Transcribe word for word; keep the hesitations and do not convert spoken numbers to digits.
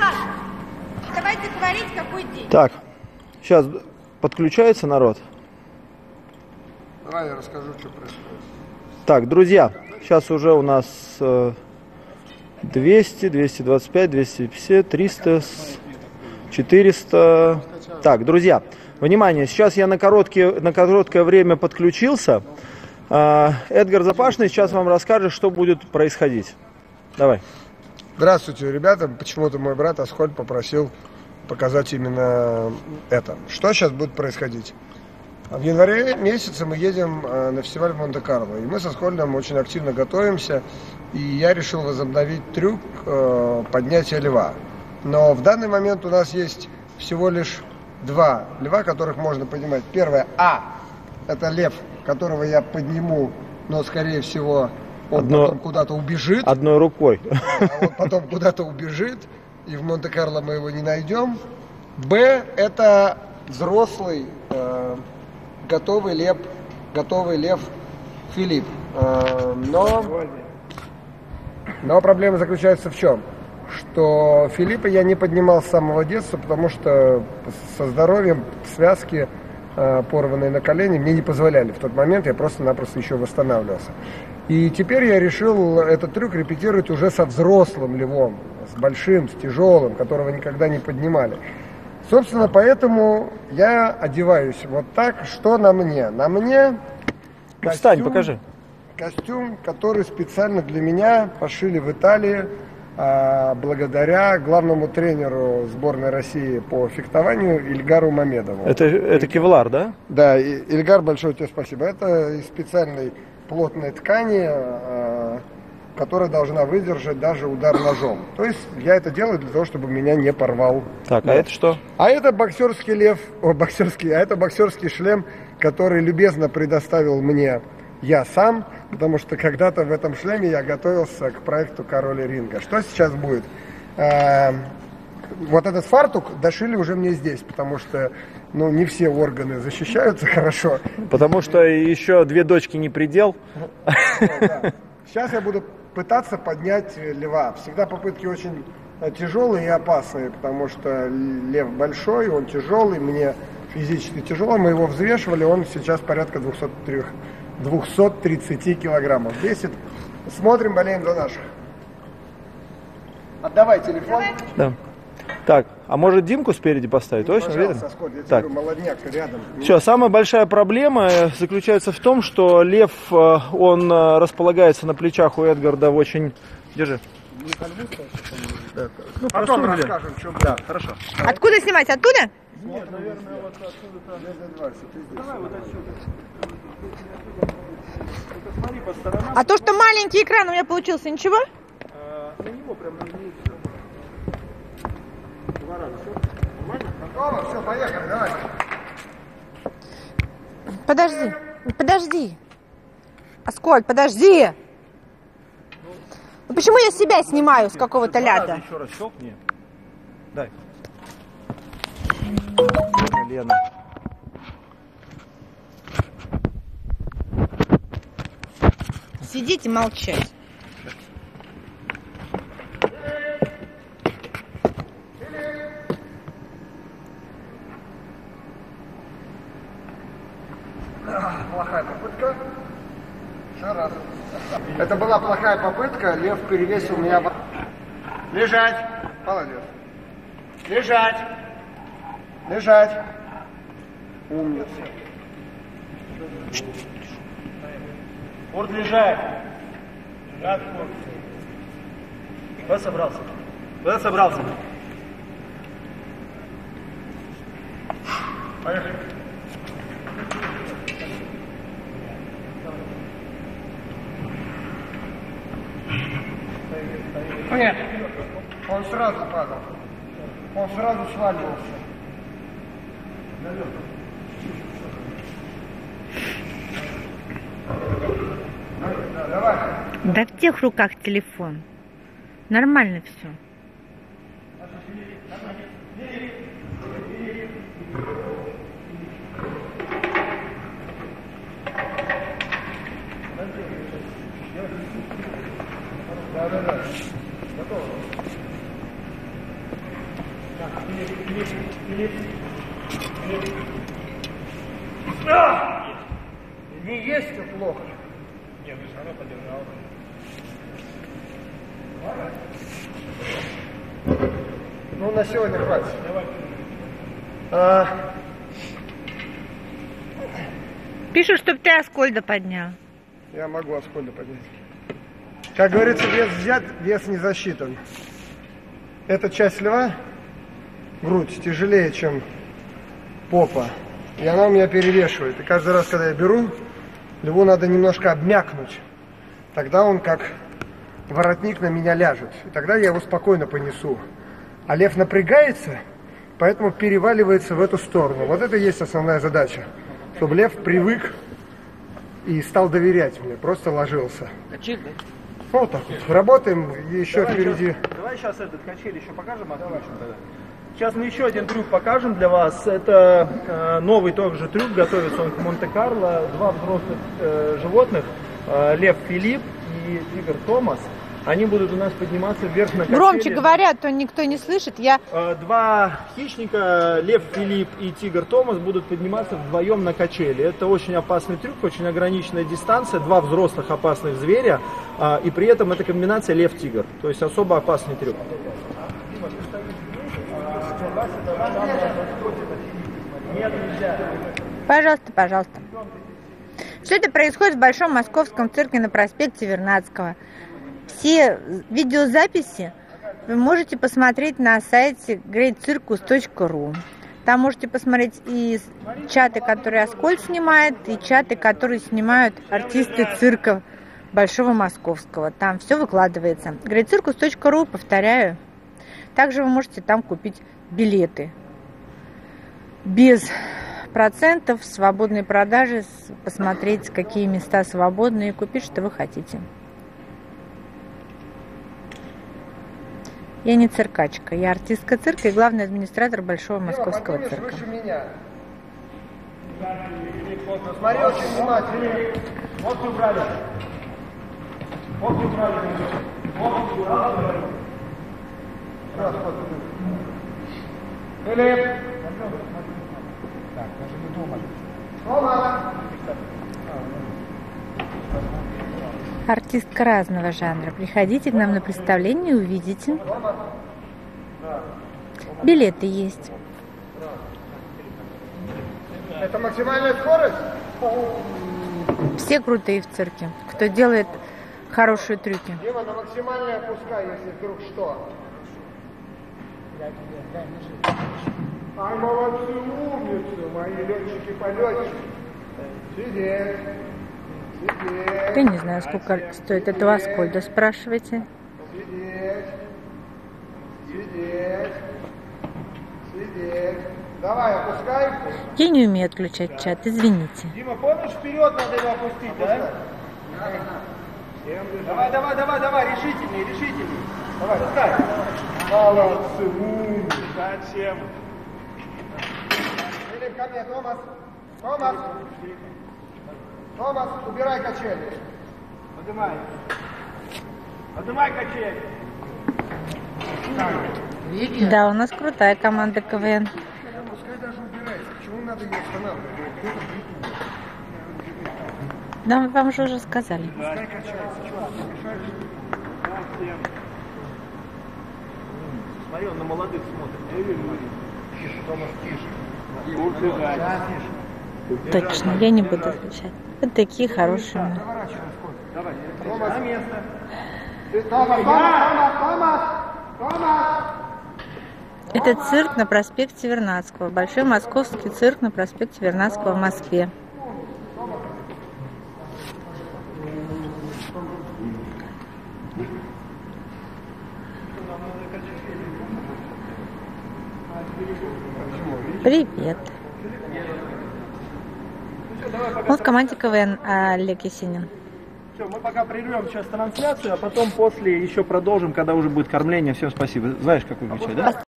Давайте говорить, какой день. Так, сейчас подключается народ. Давай я расскажу, что происходит. Так, друзья, сейчас уже у нас двести, двести двадцать пять, двести пятьдесят, триста, четыреста. Так, друзья, внимание, сейчас я на, короткие, на короткое время подключился. Эдгар Запашный сейчас вам расскажет, что будет происходить. Давай. Здравствуйте, ребята. Почему-то мой брат Аскольд попросил показать именно это. Что сейчас будет происходить? В январе месяце мы едем на фестиваль в Монте-Карло. И мы со Аскольдом очень активно готовимся. И я решил возобновить трюк поднятия льва. Но в данный момент у нас есть всего лишь два льва, которых можно поднимать. Первое А. Это лев, которого я подниму, но скорее всего он Одно... потом куда-то убежит. Одной рукой. А он потом куда-то убежит, и в Монте-Карло мы его не найдем. Б. Это взрослый, э, готовый лев, готовый лев Филипп. Э, но, но проблема заключается в чем? Что Филиппа я не поднимал с самого детства, потому что со здоровьем связки, э, порванные на колени, мне не позволяли. В тот момент я просто-напросто еще восстанавливался. И теперь я решил этот трюк репетировать уже со взрослым львом, с большим, с тяжелым, которого никогда не поднимали. Собственно, поэтому я одеваюсь вот так. Что на мне? На мне костюм, Встань, покажи. Костюм, который специально для меня пошили в Италии, благодаря главному тренеру сборной России по фехтованию Ильгару Мамедову. Это, это кевлар, да? Да, Ильгар, большое тебе спасибо. Это из специальной плотной ткани, которая должна выдержать даже удар ножом. То есть я это делаю для того, чтобы меня не порвал. Так, а это что? А это боксерский лев, о, боксерский, а это боксерский шлем, который любезно предоставил мне я сам, потому что когда-то в этом шлеме я готовился к проекту «Король ринга». Что сейчас будет? Вот этот фартук дошили уже мне здесь, потому что, ну, не все органы защищаются хорошо. Потому что еще две дочки не предел. Да. Сейчас я буду пытаться поднять льва. Всегда попытки очень тяжелые и опасные, потому что лев большой, он тяжелый, мне физически тяжело. Мы его взвешивали, он сейчас порядка двухсот тридцати килограммов весит. Смотрим, болеем за наших. Отдавай телефон. Да. Так, а может Димку спереди поставить? Ну, точно, видно? Аскольд, я так. тебе говорю, молодняк рядом. Все, самая большая проблема заключается в том, что лев, он располагается на плечах у Эдгарда в очень... Держи. Да. Ну, потом расскажем, что будет. Да, хорошо. Откуда снимать? Оттуда? Нет, наверное, вот отсюда. Давай вот отсюда. Смотри по сторонам. А то, что маленький экран у меня получился, ничего? А, на него прям нажмите. Два раза, все? Нормально? Готово, все, поехали, давай. Подожди, подожди. Аскольд, подожди. Ну почему я себя снимаю с какого-то ляда? Еще раз щелкни. Дай. Лена. Сидите молчать. Плохая попытка. Еще раз. Это была плохая попытка. Лев перевесил меня. Лежать. Молодец. Лежать. Лежать. Умница. Орд лежать. Лежать, Орд. Куда собрался? Куда собрался? Поехали. Нет, он сразу падал. Он сразу сваливался. Давай. Да в тех руках телефон. Нормально все. Да, да, да. Готово. А! Не есть, то плохо. Нет, ты все равно подержал. Ну, на сегодня хватит. А, Пишут, чтобы ты Аскольда поднял. я могу Аскольда поднять. Как говорится, вес взят, вес не засчитан. Эта часть льва, грудь, тяжелее, чем попа. И она у меня перевешивает. И каждый раз, когда я беру, льву надо немножко обмякнуть. Тогда он как воротник на меня ляжет. И тогда я его спокойно понесу. А лев напрягается, поэтому переваливается в эту сторону. Вот это и есть основная задача. Чтобы лев привык и стал доверять мне. Просто ложился. Вот так вот. Работаем. Еще Давай впереди. Сейчас, давай сейчас этот качель еще покажем, отключим тогда. Сейчас мы еще один трюк покажем для вас. Это э, новый тоже трюк, готовится он к Монте-Карло. Два взрослых э, животных, э, лев Филипп и тигр Томас. Они будут у нас подниматься вверх на качели. Громче говорят, то никто не слышит. Я Э, Два хищника, лев Филипп и тигр Томас, будут подниматься вдвоем на качели. Это очень опасный трюк, очень ограниченная дистанция. Два взрослых опасных зверя. э, И при этом это комбинация лев-тигр. То есть особо опасный трюк. Пожалуйста, пожалуйста. Все это происходит в Большом Московском цирке на проспекте Вернадского. Все видеозаписи вы можете посмотреть на сайте грейт циркус точка ру. Там можете посмотреть и чаты, которые Аскольд снимает, и чаты, которые снимают артисты цирка Большого Московского. Там все выкладывается. грейт циркус точка ру, повторяю. Также вы можете там купить билеты. Без процентов, свободной продажи, посмотреть, какие места свободны, и купить, что вы хотите. Я не циркачка, я артистка цирка и главный администратор Большого Московского Дима, цирка. выше меня. Смотри очень внимательно. Вот вы брали. Вот вы брали. Вот вы брали. Раз, вот. Филипп. Так, даже не думали. Тома. Артистка разного жанра. Приходите к нам на представление и увидите. Билеты есть. Это максимальная скорость? Все крутые в цирке, кто делает хорошие трюки. Дима, на максимальное опускай, если вдруг что. Ай, молодцы, умницы, мои летчики-полетчики. Сидеть. Сидеть. Я не знаю, сколько стоит это у Аскольда, спрашивайте. Сидеть. Сидеть. Сидеть. Давай, опускай. Я не умею отключать чат, извините. Дима, помнишь, вперед надо его опустить, да? Давай, давай, давай, давай, решительнее, решительнее. Давай, пускай. Молодцы, умницы. Зачем? Филипп, ко мне, Томас. Томас. Томас, убирай качели. Поднимай. Поднимай качель. Да, у нас крутая команда КВН. Пускай даже убирается. Почему надо ее останавливать? Да, вам же уже сказали. Пускай качается. Чего ты мешаешь? Смотри, он на молодых смотрит. Тише, Томас, тише. Точно, я не буду отключать. Вот такие хорошие. Заворачивай, сколько. Давай, на место. Томас, Томас, Томас, Томас. Это цирк на проспекте Вернадского. Большой московский цирк на проспекте Вернадского в Москве. Привет. Он в команде КВН, Олег Есенин. Все, мы пока прервем сейчас трансляцию, а потом после еще продолжим, когда уже будет кормление. Всем спасибо. Знаешь, как выключать, да?